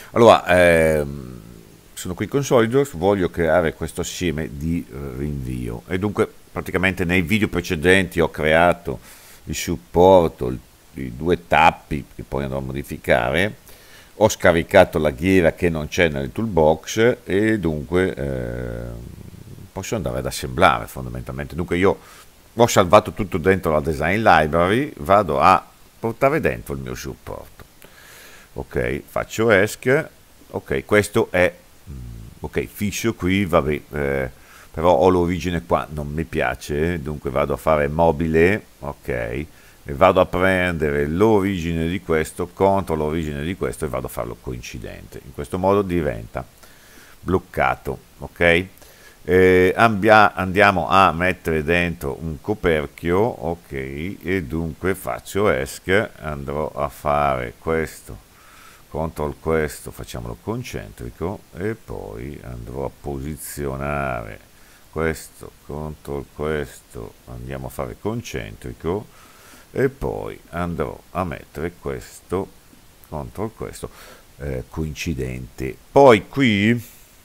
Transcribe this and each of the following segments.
Allora, sono qui con SolidWorks, voglio creare questo assieme di rinvio e dunque praticamente nei video precedenti ho creato il supporto, i due tappi che poi andrò a modificare, ho scaricato la ghiera che non c'è nel toolbox e dunque posso andare ad assemblare fondamentalmente. Dunque io ho salvato tutto dentro la design library, vado a portare dentro il mio supporto. Ok, faccio ESC, ok, questo è, ok, fisso qui, vabbè, però ho l'origine qua, non mi piace, dunque vado a fare mobile, ok, e vado a prendere l'origine di questo contro l'origine di questo e vado a farlo coincidente. In questo modo diventa bloccato, ok? Andiamo a mettere dentro un coperchio, ok, e dunque faccio ESC, andrò a fare questo CTRL questo, facciamolo concentrico e poi andrò a posizionare questo, CTRL questo, andiamo a fare concentrico e poi andrò a mettere questo, CTRL questo, coincidente. Poi qui,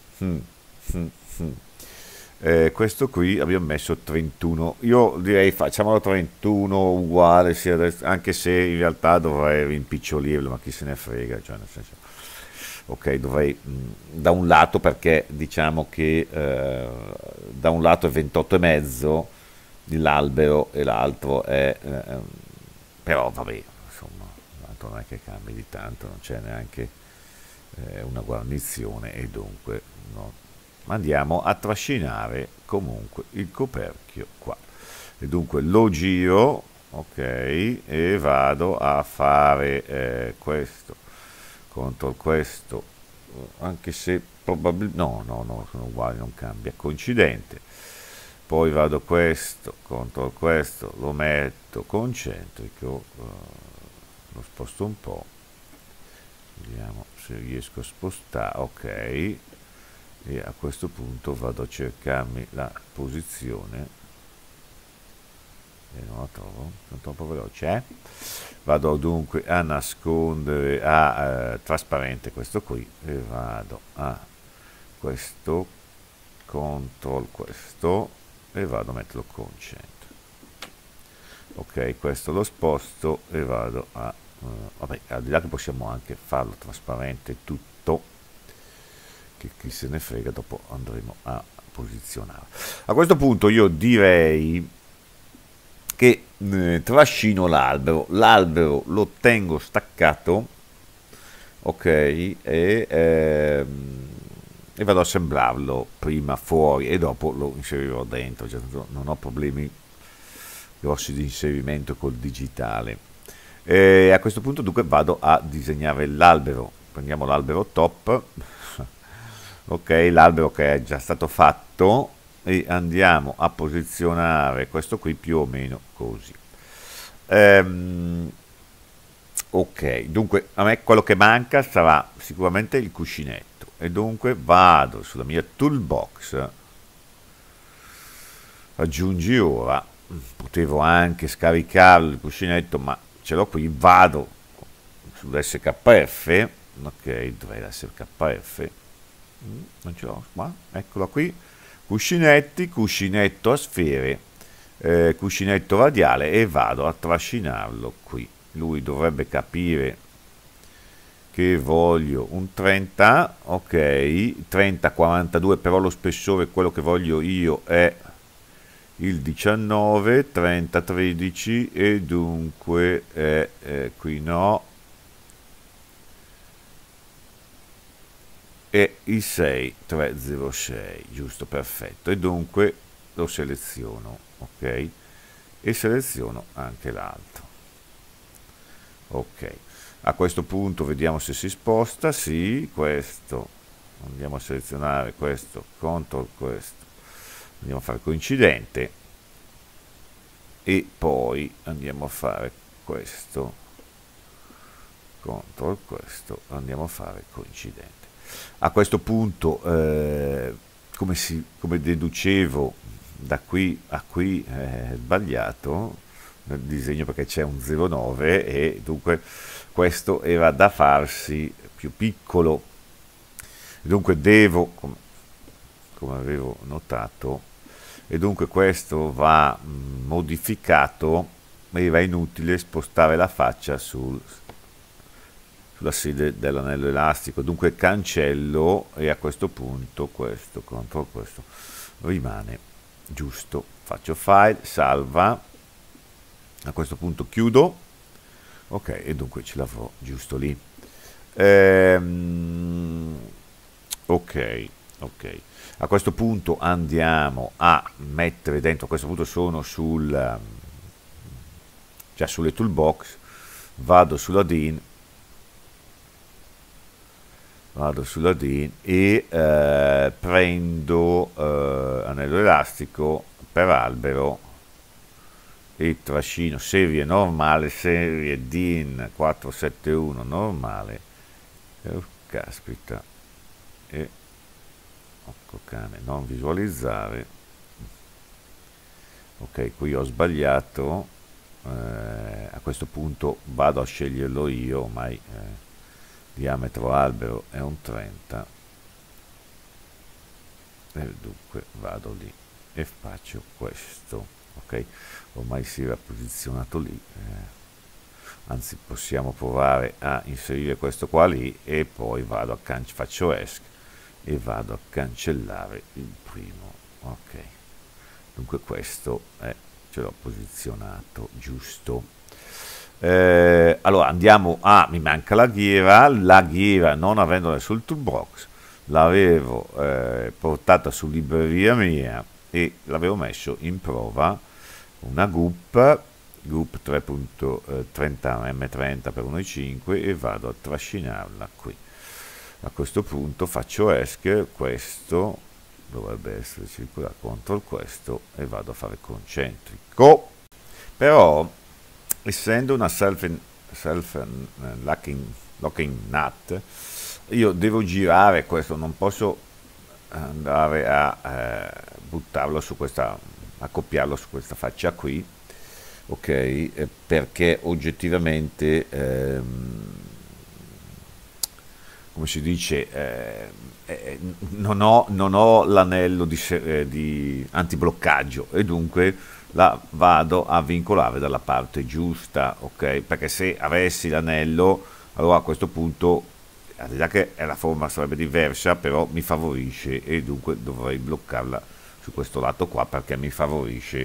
questo qui abbiamo messo 31, io direi facciamolo 31 uguale, anche se in realtà dovrei rimpicciolirlo, ma chi se ne frega, cioè nel senso, ok, dovrei da un lato perché diciamo che da un lato è 28 e mezzo l'albero e l'altro è però vabbè, insomma, tanto non è che cambi di tanto, non c'è neanche una guarnizione e dunque no, andiamo a trascinare comunque il coperchio qua e dunque lo giro, ok, e vado a fare questo contro questo, anche se probabilmente no, sono uguali, non cambia, coincidente. Poi vado questo contro questo, lo metto concentrico, lo sposto un po', vediamo se riesco a spostare, ok, e a questo punto vado a cercarmi la posizione e non la trovo, sono troppo veloce, vado dunque a nascondere a trasparente questo qui e vado a questo, CTRL questo e vado a metterlo concentro, ok, questo lo sposto e vado a vabbè, al di là che possiamo anche farlo trasparente tutto, che chi se ne frega, dopo andremo a posizionare. A questo punto io direi che trascino l'albero lo tengo staccato, ok, e vado ad assemblarlo prima fuori e dopo lo inserirò dentro, cioè, non ho problemi grossi di inserimento col digitale. A questo punto dunque vado a disegnare l'albero, prendiamo l'albero top, ok, l'albero che è già stato fatto e andiamo a posizionare questo qui più o meno così. Ok, dunque a me quello che manca sarà sicuramente il cuscinetto e dunque vado sulla mia toolbox, aggiungi ora, potevo anche scaricarlo il cuscinetto ma ce l'ho qui, vado sull'SKF, ok, dovrei l'SKF, non ce l'ho qua, eccola qui, cuscinetti, cuscinetto a sfere, cuscinetto radiale e vado a trascinarlo qui. Lui dovrebbe capire che voglio un 30, ok, 30-42, però lo spessore, quello che voglio io è il 19, 30-13 e dunque qui no, e il 6306, giusto, perfetto, e dunque lo seleziono, ok, e seleziono anche l'altro, ok. A questo punto vediamo se si sposta, sì, questo, andiamo a selezionare questo, CTRL questo, andiamo a fare coincidente e poi andiamo a fare questo, CTRL questo, andiamo a fare coincidente. A questo punto, come deducevo, da qui a qui è sbagliato nel disegno perché c'è un 09 e dunque questo era da farsi più piccolo, Dunque devo, come avevo notato, e dunque questo va modificato, e va inutile spostare la faccia sulla sede dell'anello elastico, dunque cancello e a questo punto questo, contro questo, rimane giusto. Faccio file, salva, a questo punto chiudo, ok, e dunque ce l'avrò giusto lì. Ok, ok. A questo punto andiamo a mettere dentro, a questo punto sono già sulle toolbox, vado sulla DIN e prendo anello elastico per albero e trascino serie normale, serie DIN 471 normale, caspita, e ecco cane, non visualizzare, ok, qui ho sbagliato, a questo punto vado a sceglierlo io, ormai diametro albero è un 30 e dunque vado lì e faccio questo, ok, ormai si era posizionato lì, anzi possiamo provare a inserire questo qua lì e poi vado a faccio ESC e vado a cancellare il primo, ok, dunque questo è, ce l'ho posizionato giusto. Allora andiamo a, mi manca la ghiera non avendola sul toolbox l'avevo portata su libreria mia e l'avevo messo in prova una GUP 3.30 M30 per 1.5 e vado a trascinarla qui. A questo punto faccio ESC, questo dovrebbe essere circolare contro questo e vado a fare concentrico, però essendo una locking nut io devo girare questo, non posso andare a buttarlo su questa, accoppiarlo su questa faccia qui, ok, perché oggettivamente come si dice, non ho l'anello di antibloccaggio e dunque la vado a vincolare dalla parte giusta, ok? Perché se avessi l'anello, allora a questo punto, al di là che la forma sarebbe diversa, però mi favorisce e dunque dovrei bloccarla su questo lato qua perché mi favorisce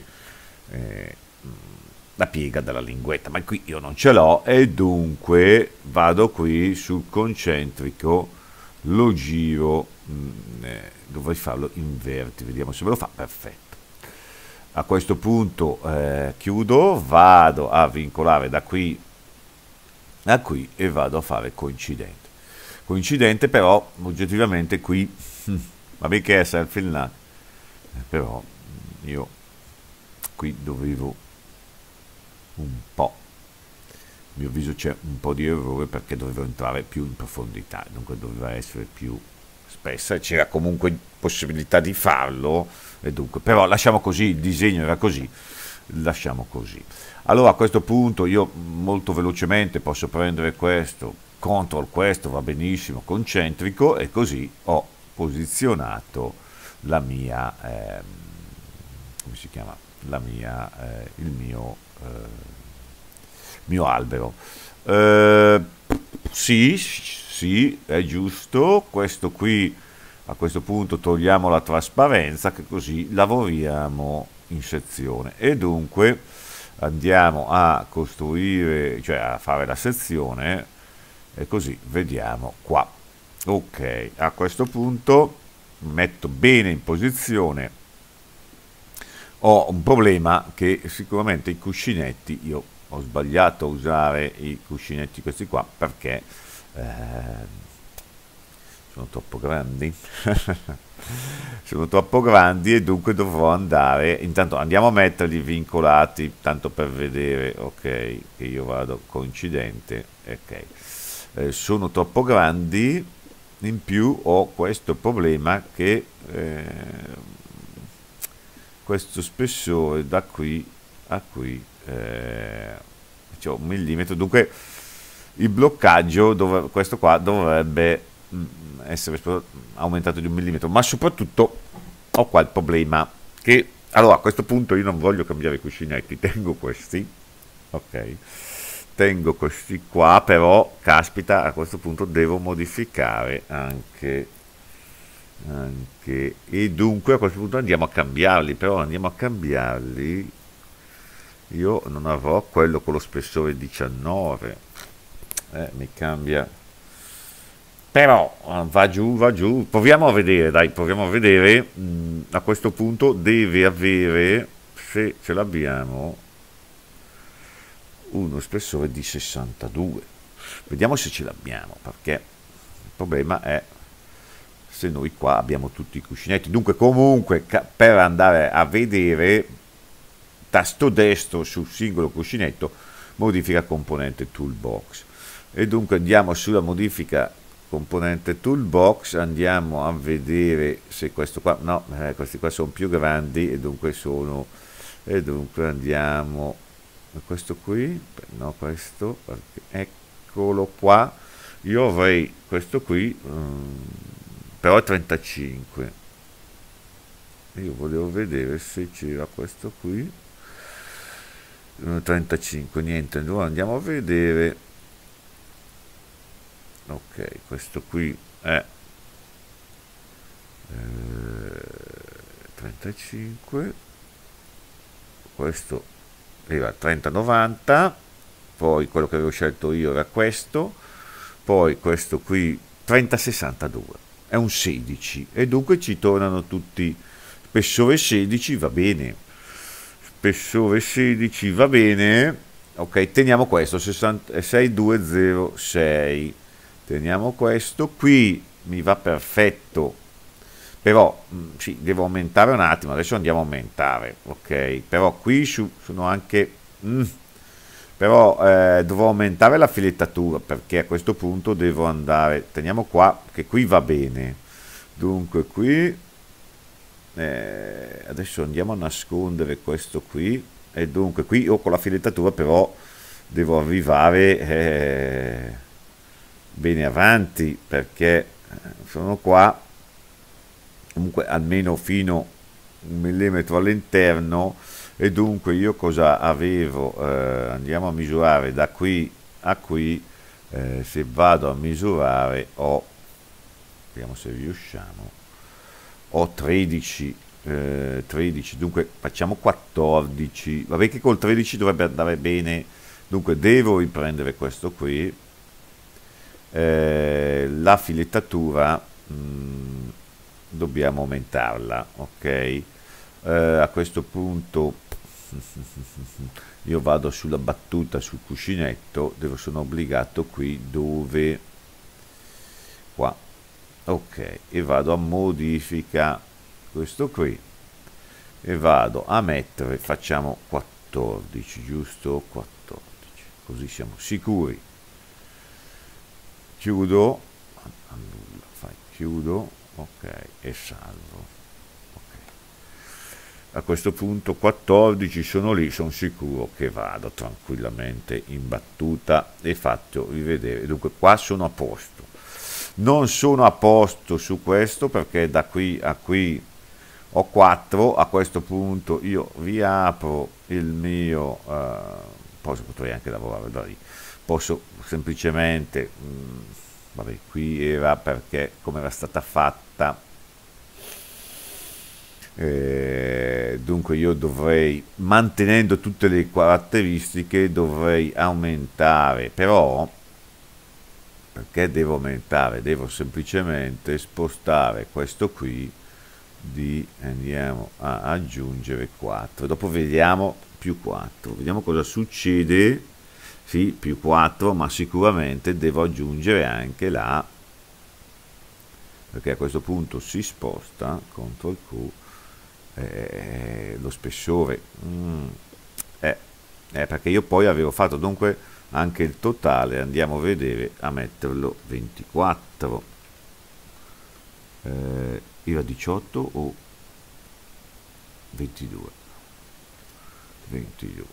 la piega della linguetta, ma qui io non ce l'ho e dunque vado qui sul concentrico, lo giro, dovrei farlo in verti, vediamo se me lo fa, perfetto. A questo punto chiudo, vado a vincolare da qui a qui e vado a fare coincidente però oggettivamente qui vabbè che è self-filnat, però io qui dovevo un po', a mio avviso c'è un po' di errore perché dovevo entrare più in profondità, dunque doveva essere più spessa e c'era comunque possibilità di farlo e dunque, però lasciamo così, il disegno era così, lasciamo così. Allora a questo punto io molto velocemente posso prendere questo, CTRL questo va benissimo, concentrico e così ho posizionato la mia, come si chiama? Il mio albero. Sì, sì, è giusto, questo qui a questo punto togliamo la trasparenza che così lavoriamo in sezione e dunque andiamo a costruire, cioè a fare la sezione e così vediamo qua. Ok, a questo punto metto bene in posizione. Ho un problema che sicuramente i cuscinetti, io ho sbagliato a usare i cuscinetti questi qua perché sono troppo grandi sono troppo grandi e dunque dovrò andare, intanto andiamo a metterli vincolati tanto per vedere, ok, che io vado coincidente, ok, sono troppo grandi, in più ho questo problema che questo spessore da qui a qui c'è un millimetro, dunque il bloccaggio questo qua dovrebbe essere aumentato di 1 millimetro, ma soprattutto ho qua il problema che, allora a questo punto io non voglio cambiare i cuscinetti, tengo questi, ok, tengo questi qua, però caspita, a questo punto devo modificare anche, e dunque a questo punto andiamo a cambiarli, però andiamo a cambiarli, io non avrò quello con lo spessore 19, mi cambia, però va giù, proviamo a vedere, dai, proviamo a vedere. A questo punto deve avere, se ce l'abbiamo, uno spessore di 62, vediamo se ce l'abbiamo, perché il problema è se noi qua abbiamo tutti i cuscinetti. Dunque comunque per andare a vedere, tasto destro sul singolo cuscinetto, modifica componente toolbox, e dunque andiamo sulla modifica componente toolbox, andiamo a vedere se questo qua, no, questi qua sono più grandi e dunque andiamo a questo qui, no, questo, eccolo qua, io avrei questo qui, però è 35, io volevo vedere se c'era questo qui, 35, niente, allora andiamo a vedere. Ok, questo qui è 35, questo era 3090, poi quello che avevo scelto io era questo, poi questo qui 3062, è un 16 e dunque ci tornano tutti, spessore 16 va bene, spessore 16 va bene, ok, teniamo questo 6206, teniamo questo qui, mi va perfetto, però sì, devo aumentare un attimo, adesso andiamo a aumentare, ok, però qui sono anche però dovrò aumentare la filettatura, perché a questo punto devo andare, teniamo qua che qui va bene, dunque qui adesso andiamo a nascondere questo qui, e dunque qui io con la filettatura però devo arrivare bene avanti, perché sono qua comunque almeno fino 1 millimetro all'interno, e dunque io cosa avevo, andiamo a misurare da qui a qui, se vado a misurare vediamo se riusciamo, ho 13, 13, dunque facciamo 14, vabbè che col 13 dovrebbe andare bene, dunque devo riprendere questo qui, la filettatura dobbiamo aumentarla, ok, a questo punto io vado sulla battuta sul cuscinetto, sono obbligato qui dove, qua, ok, e vado a modifica questo qui e vado a mettere, facciamo 14, giusto, 14, così siamo sicuri, chiudo, annulla, chiudo, ok, e salvo. A questo punto 14 sono lì, sono sicuro che vado tranquillamente in battuta e faccio rivedere. Dunque qua sono a posto. Non sono a posto su questo perché da qui a qui ho 4. A questo punto io riapro il mio, potrei anche lavorare da lì. Posso semplicemente, vabbè, qui era perché come era stata fatta, dunque io dovrei, mantenendo tutte le caratteristiche, dovrei aumentare, però perché devo aumentare? Devo semplicemente spostare questo qui andiamo a aggiungere 4, dopo vediamo più 4, vediamo cosa succede, sì, più 4, ma sicuramente devo aggiungere anche perché a questo punto si sposta, CTRL Q, lo spessore, perché io poi avevo fatto dunque anche il totale, andiamo a vedere, a metterlo 24, era 18 o 22, 22,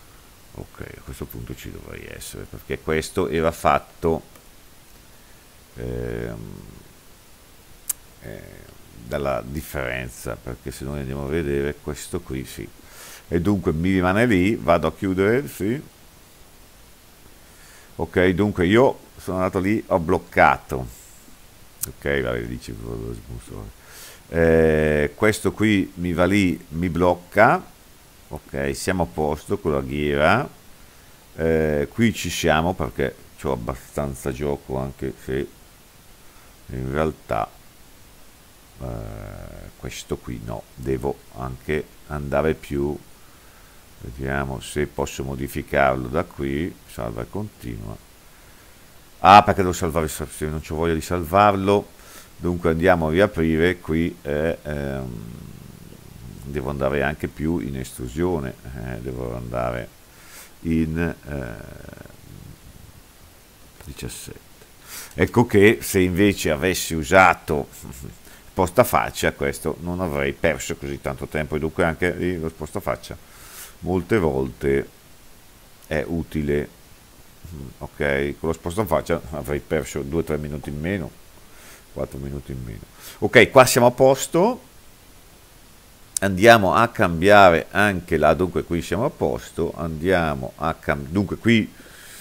ok, a questo punto ci dovrei essere, perché questo era fatto ehm, eh, dalla differenza, perché se noi andiamo a vedere questo qui sì, e dunque mi rimane lì, vado a chiudere, sì, ok, dunque io sono andato lì, ho bloccato, ok, vabbè, dici questo qui mi va lì, mi blocca, ok, siamo a posto con la ghiera, qui ci siamo perché ho abbastanza gioco, anche se in realtà questo qui no, devo anche andare più, vediamo se posso modificarlo da qui, salva e continua. Ah, perché devo salvare il salvatore, non c'ho voglia di salvarlo, dunque andiamo a riaprire qui, devo andare anche più in estrusione, devo andare in 17. Ecco che se invece avessi usato spostafaccia, questo non avrei perso così tanto tempo, e dunque anche lì lo spostafaccia molte volte è utile. Ok, con lo spostafaccia avrei perso 2-3 minuti in meno, 4 minuti in meno. Ok, qua siamo a posto, andiamo a cambiare anche là, dunque qui siamo a posto, andiamo a cambiare, dunque qui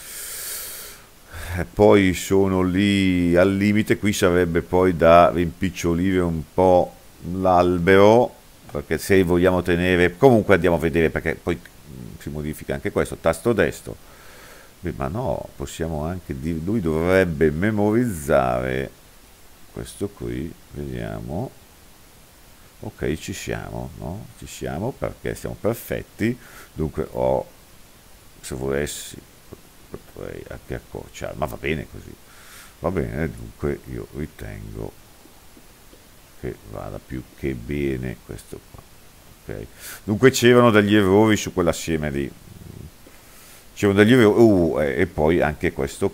poi sono lì al limite, qui sarebbe poi da rimpicciolire un po' l'albero, perché se vogliamo tenere, comunque andiamo a vedere perché poi si modifica anche questo, tasto destro. Beh, ma no, possiamo anche dire, lui dovrebbe memorizzare questo qui, vediamo, ok ci siamo, no? Ci siamo perché siamo perfetti, dunque ho, se volessi potrei anche accorciare, ma va bene così, va bene, dunque io ritengo che vada più che bene questo qua, ok? Dunque c'erano degli errori su quell'assieme lì, c'erano degli errori, e poi anche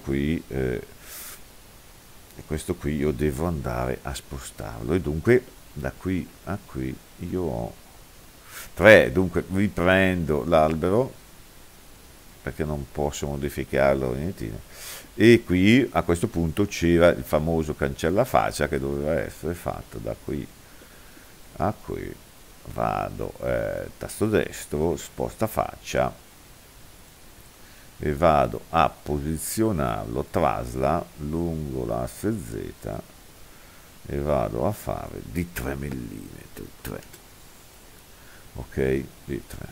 questo qui io devo andare a spostarlo, e dunque da qui a qui io ho 3, dunque riprendo l'albero perché non posso modificarlo niente, e qui a questo punto c'era il famoso cancella faccia che doveva essere fatto da qui a qui, vado tasto destro, sposta faccia e vado a posizionarlo, trasla lungo l'asse Z, e vado a fare di 3 mm, 3, ok, di 3.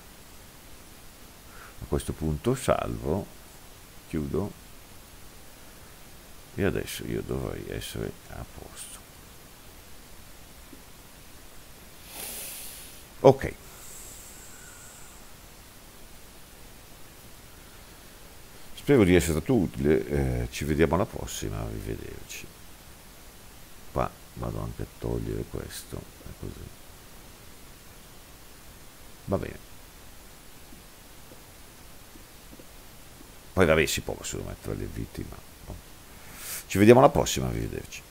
A questo punto salvo, chiudo, e adesso io dovrei essere a posto. Ok, spero di essere stato utile, ci vediamo alla prossima, arrivederci. Qua vado anche a togliere questo, è così, va bene. Poi vabbè si possono mettere le viti, ma ci vediamo alla prossima, arrivederci.